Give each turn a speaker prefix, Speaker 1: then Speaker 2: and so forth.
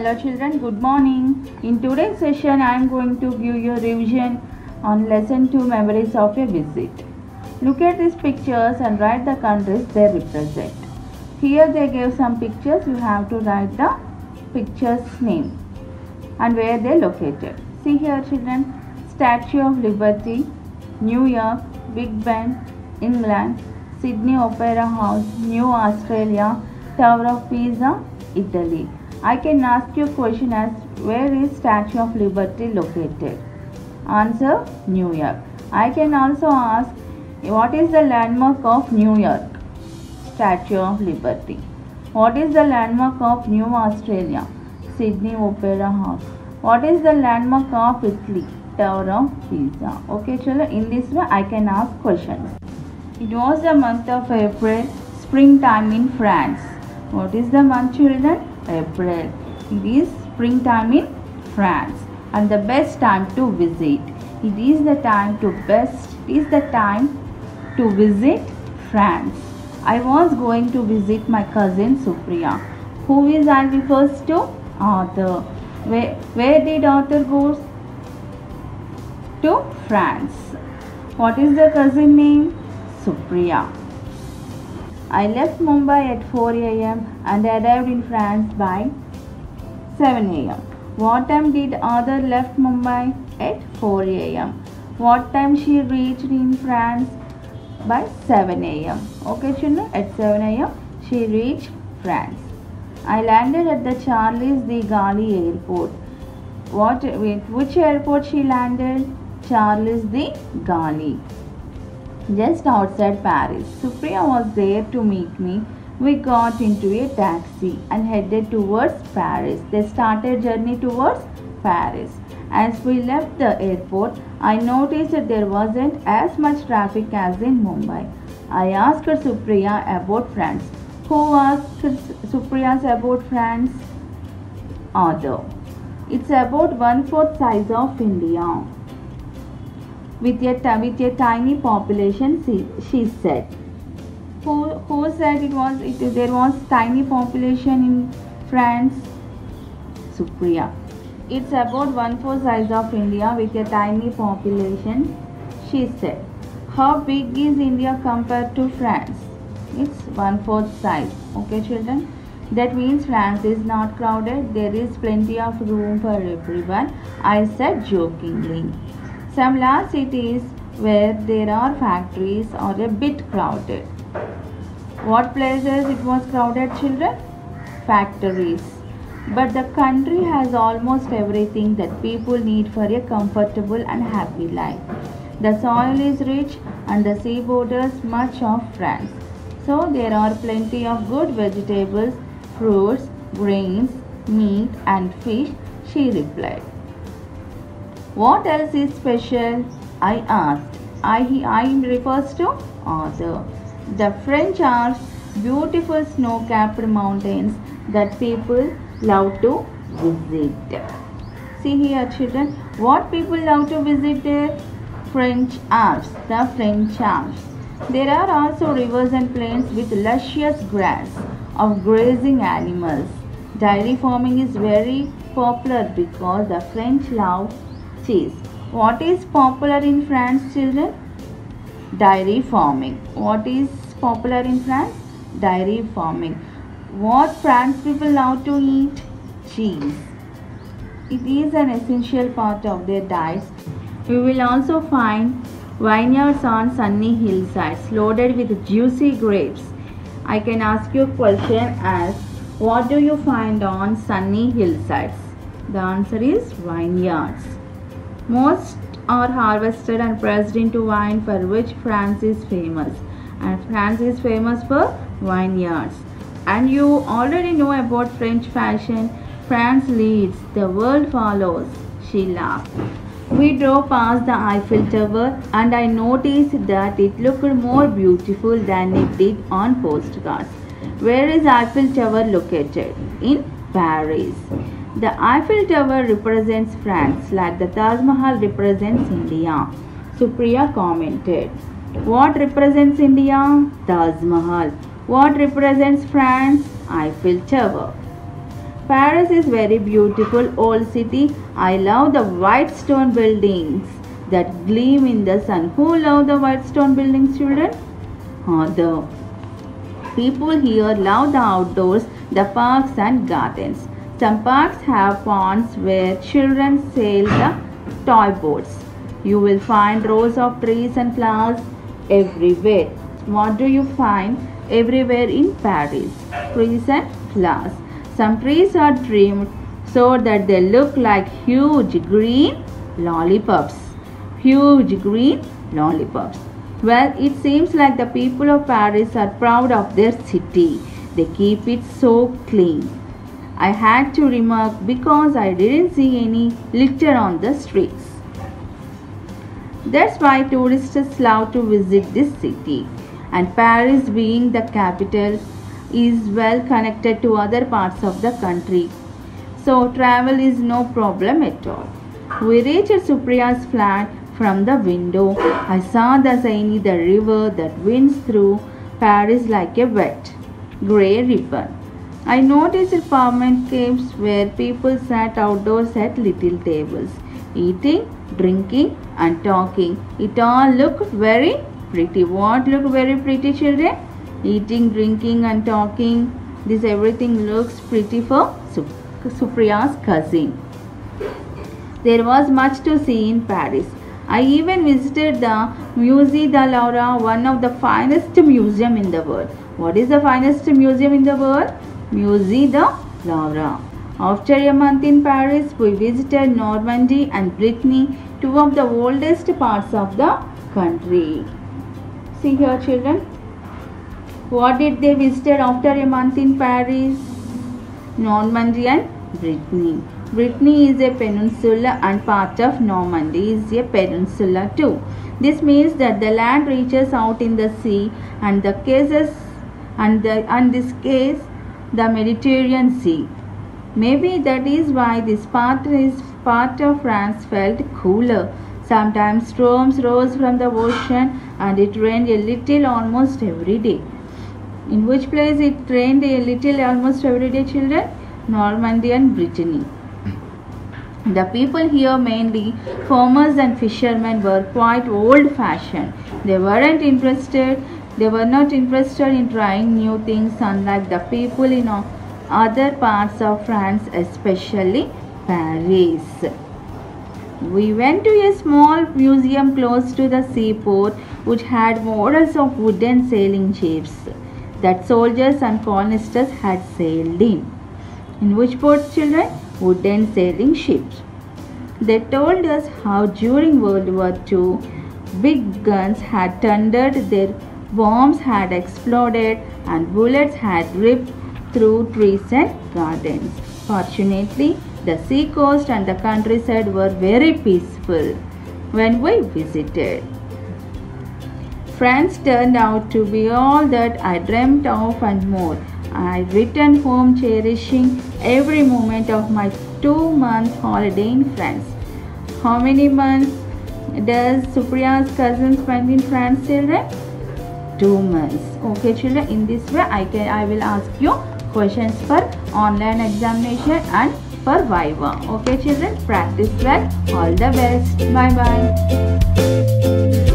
Speaker 1: Hello children, good morning. In today's session, I am going to give you a revision on lesson 2 memories of a visit. Look at these pictures and write the countries they represent. Here they gave some pictures. You have to write the picture's name and where they are located. See here children, Statue of Liberty, New York, Big Ben, England, Sydney Opera House, New Australia, Tower of Pisa, Italy. I can ask you a question as where is Statue of Liberty located? Answer, New York. I can also ask what is the landmark of New York? Statue of Liberty. What is the landmark of New Australia? Sydney Opera House. What is the landmark of Italy? Tower of Pisa. Okay children, in this way I can ask questions. It was the month of April, springtime in France. What is the month children? April. It is springtime in France and the best time to visit. It is the time to visit France. I was going to visit my cousin Supriya. Who is I refers to? Arthur. Where did Arthur go? To France. What is the cousin name? Supriya. I left Mumbai at 4 a.m. and arrived in France by 7 a.m. What time did Arthur left Mumbai? At 4 a.m. What time she reached in France? By 7 a.m. Okay children, at 7 a.m. she reached France. I landed at the Charles de Gaulle airport. Which airport she landed? Charles de Gaulle. Just outside Paris. Supriya was there to meet me. We got into a taxi and headed towards Paris. They started journey towards Paris. As we left the airport, I noticed that there wasn't as much traffic as in Mumbai. I asked Supriya about France. Who asked Supriya about France? Arthur. It's about 1/4 size of India. With a tiny population, she said. Who said there was tiny population in France? Supriya. It's about 1/4 size of India with a tiny population, she said. How big is India compared to France? It's 1/4 size. Okay children. That means France is not crowded. There is plenty of room for everyone, I said jokingly. Some large cities where there are factories are a bit crowded. What places it was crowded children? Factories. But the country has almost everything that people need for a comfortable and happy life. The soil is rich and the sea borders much of France. So there are plenty of good vegetables, fruits, grains, meat and fish, she replied. What else is special? I asked. I refers to Arthur. The French Alps, beautiful snow-capped mountains that people love to visit. See here children, what people love to visit there? French Alps, the French Alps. There are also rivers and plains with luscious grass of grazing animals. Dairy farming is very popular because the French love cheese. What is popular in France children? Dairy farming. What is popular in France? Dairy farming. What French people love to eat? Cheese. It is an essential part of their diets. We will also find vineyards on sunny hillsides loaded with juicy grapes. I can ask you a question as what do you find on sunny hillsides? The answer is vineyards. Most are harvested and pressed into wine, for which France is famous. And France is famous for vineyards. And you already know about French fashion. France leads, the world follows. She laughed. We drove past the Eiffel Tower and I noticed that it looked more beautiful than it did on postcards. Where is Eiffel Tower located? In Paris. The Eiffel Tower represents France like the Taj Mahal represents India. Supriya commented. What represents India? Taj Mahal. What represents France? Eiffel Tower. Paris is very beautiful old city. I love the white stone buildings that gleam in the sun. Who love the white stone buildings, children? The people here love the outdoors, the parks and gardens. Some parks have ponds where children sail the toy boats. You will find rows of trees and flowers everywhere. What do you find everywhere in Paris? Trees and flowers. Some trees are trimmed so that they look like huge green lollipops. Huge green lollipops. Well, it seems like the people of Paris are proud of their city. They keep it so clean. I had to remark because I didn't see any litter on the streets. That's why tourists love to visit this city. And Paris, being the capital, is well connected to other parts of the country. So travel is no problem at all. We reached Supriya's flat from the window. I saw the Seine, the river that winds through Paris like a wet grey ribbon. I noticed apartment caves where people sat outdoors at little tables, eating, drinking and talking. It all looked very pretty. What looked very pretty, children? Eating, drinking and talking. This everything looks pretty for Supriya's cousin. There was much to see in Paris. I even visited the Musée de Louvre, one of the finest museums in the world. What is the finest museum in the world? Musée de Louvre. After a month in Paris, we visited Normandy and Brittany, two of the oldest parts of the country. See here, children. What did they visit after a month in Paris? Normandy and Brittany. Brittany is a peninsula and part of Normandy is a peninsula too. This means that the land reaches out in the sea and this case the Mediterranean Sea. Maybe that is why this part of France felt cooler. Sometimes storms rose from the ocean and it rained a little almost every day. In which place it rained a little almost every day, children? Normandy and Brittany. The people here, mainly farmers and fishermen, were quite old-fashioned. They were not interested in trying new things, unlike the people in other parts of France, especially Paris. We went to a small museum close to the seaport, which had models of wooden sailing ships that soldiers and colonists had sailed in. In which ports, children? Wooden sailing ships. They told us how during World War II, big guns had thundered, their bombs had exploded, and bullets had ripped through trees and gardens. Fortunately, the sea coast and the countryside were very peaceful when we visited. France turned out to be all that I dreamt of and more. I returned home cherishing every moment of my 2-month holiday in France. How many months does Supriya's cousin spend in France, children? 2 months. Okay, children. In this way, I will ask you questions for online examination and for viva. Okay, children. Practice well. All the best. Bye bye.